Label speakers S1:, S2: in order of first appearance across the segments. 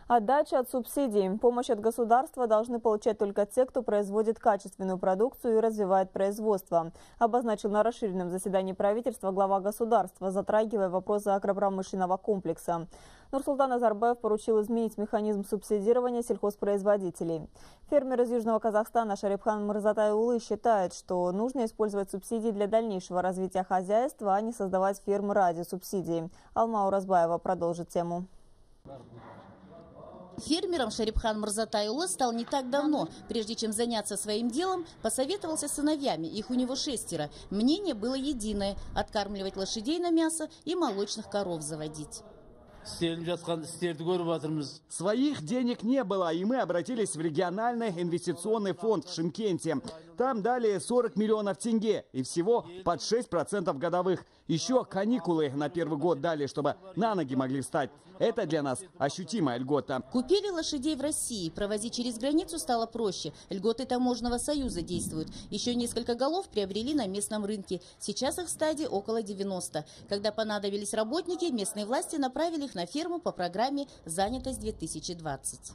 S1: Отдача от субсидий. Помощь от государства должны получать только те, кто производит качественную продукцию и развивает производство, обозначил на расширенном заседании правительства глава государства, затрагивая вопросы агропромышленного комплекса. Нурсултан Назарбаев поручил изменить механизм субсидирования сельхозпроизводителей. Фермер из Южного Казахстана Шарипхан Мырзатайулы считает, что нужно использовать субсидии для дальнейшего развития хозяйства, а не создавать фермы ради субсидий. Алма Уразбаева продолжит тему.
S2: Фермером Шарипхан Мырзатайулы стал не так давно. Прежде чем заняться своим делом, посоветовался с сыновьями. Их у него 6. Мнение было единое – откармливать лошадей на мясо и молочных коров заводить.
S3: Своих денег не было, и мы обратились в региональный инвестиционный фонд в Шымкенте. Там дали 40 миллионов тенге и всего под 6% годовых. Еще каникулы на первый год дали, чтобы на ноги могли встать. Это для нас ощутимая льгота.
S2: Купили лошадей в России. Провозить через границу стало проще. Льготы таможенного союза действуют. Еще несколько голов приобрели на местном рынке. Сейчас их в стадии около 90. Когда понадобились работники, местные власти направили их на ферму по программе «Занятость-2020».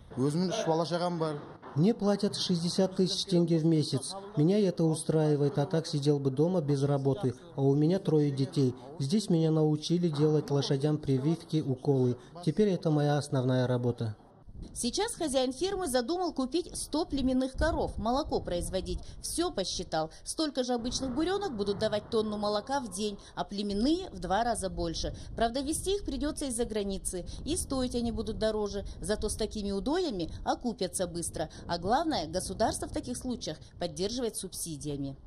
S4: Мне платят 60 тысяч тенге в месяц. Меня это устраивает, а так сидел бы дома без работы. А у меня 3 детей. Здесь меня научили делать лошадям прививки, уколы. Теперь это моя основная работа.
S2: Сейчас хозяин фермы задумал купить 100 племенных коров, молоко производить. Все посчитал. Столько же обычных буренок будут давать тонну молока в день, а племенные в 2 раза больше. Правда, везти их придется из-за границы. И стоить они будут дороже. Зато с такими удоями окупятся быстро. А главное, государство в таких случаях поддерживает субсидиями.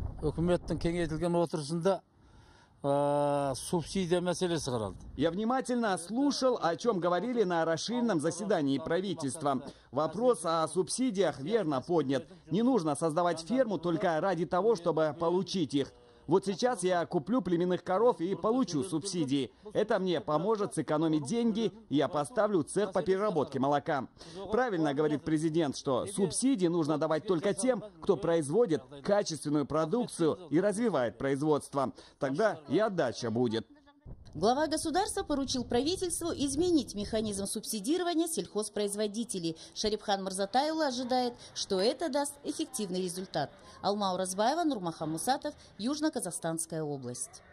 S3: Я внимательно слушал, о чем говорили на расширенном заседании правительства. Вопрос о субсидиях верно поднят. Не нужно создавать ферму только ради того, чтобы получить их. Вот сейчас я куплю племенных коров и получу субсидии. Это мне поможет сэкономить деньги, и я поставлю цех по переработке молока. Правильно говорит президент, что субсидии нужно давать только тем, кто производит качественную продукцию и развивает производство. Тогда и отдача будет.
S2: Глава государства поручил правительству изменить механизм субсидирования сельхозпроизводителей. Шарипхан Мырзатайулы ожидает, что это даст эффективный результат. Алма Уразбаева, Нурмахан Мусатов, Южно-Казахстанская область.